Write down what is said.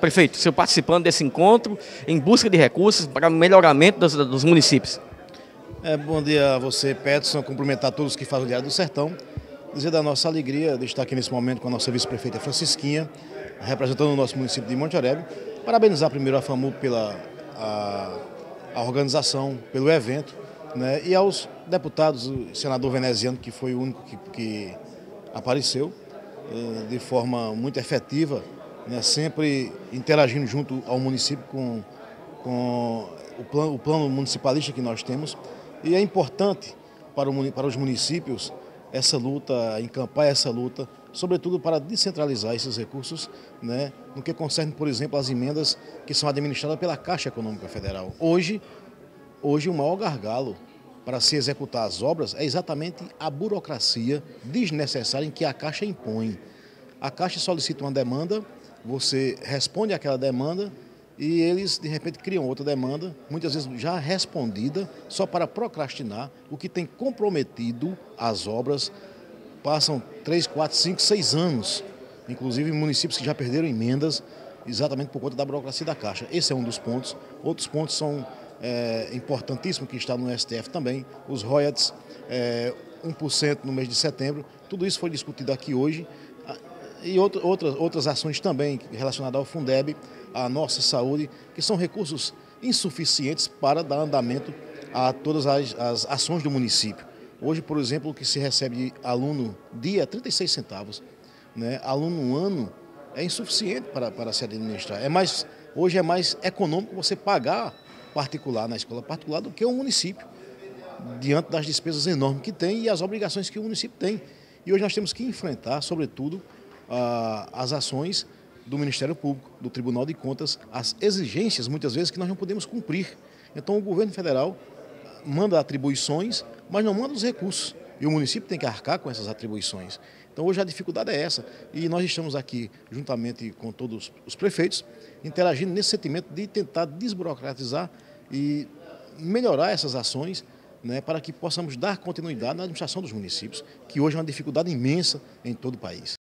Prefeito, o senhor participando desse encontro em busca de recursos para o melhoramento dos municípios. Bom dia a você, Peterson, cumprimentar todos que fazem o Diário do Sertão, dizer da nossa alegria de estar aqui nesse momento com a nossa vice-prefeita Francisquinha, representando o nosso município de Monte Aurélio. Parabenizar primeiro a FAMU pela a organização, pelo evento, né, e aos deputados, o senador veneziano, que foi o único que apareceu de forma muito efetiva, né, sempre interagindo junto ao município com o plano municipalista que nós temos. E é importante para os municípios essa luta, encampar essa luta, sobretudo para descentralizar esses recursos, né, no que concerne, por exemplo, as emendas que são administradas pela Caixa Econômica Federal. Hoje o maior gargalo para se executar as obras é exatamente a burocracia desnecessária em que a Caixa impõe. A Caixa solicita uma demanda, você responde àquela demanda e eles, de repente, criam outra demanda, muitas vezes já respondida, só para procrastinar, o que tem comprometido as obras. Passam 3, 4, 5, 6 anos, inclusive municípios que já perderam emendas, exatamente por conta da burocracia da Caixa. Esse é um dos pontos. Outros pontos são importantíssimos, que está no STF também, os royalties, 1% no mês de setembro. Tudo isso foi discutido aqui hoje. E outras ações também relacionadas ao Fundeb, à nossa saúde, que são recursos insuficientes para dar andamento a todas as ações do município. Hoje, por exemplo, o que se recebe de aluno dia é 36 centavos, né? Aluno ano é insuficiente para se administrar. Hoje é mais econômico você pagar particular na escola particular do que o município, diante das despesas enormes que tem e as obrigações que o município tem. E hoje nós temos que enfrentar, sobretudo, as ações do Ministério Público, do Tribunal de Contas, as exigências, muitas vezes, que nós não podemos cumprir. Então, o governo federal manda atribuições, mas não manda os recursos. E o município tem que arcar com essas atribuições. Então, hoje a dificuldade é essa. E nós estamos aqui, juntamente com todos os prefeitos, interagindo nesse sentimento de tentar desburocratizar e melhorar essas ações, né, para que possamos dar continuidade na administração dos municípios, que hoje é uma dificuldade imensa em todo o país.